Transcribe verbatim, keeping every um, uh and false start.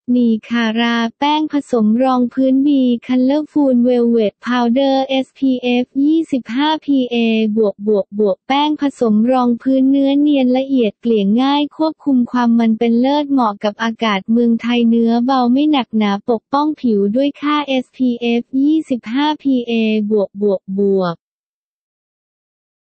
นีคาราแป้งผสมรองพื้น บี Colorful Velvet Powder เอส พี เอฟ ยี่สิบห้า พี เอ บวกบวกบวกแป้งผสมรองพื้นเนื้อเนียนละเอียดเกลี่ยง่ายควบคุมความมันเป็นเลิศเหมาะกับอากาศเมืองไทยเนื้อเบาไม่หนักหนาปกป้องผิวด้วยค่า เอส พี เอฟ ยี่สิบห้า พี เอ บวกบวกบวก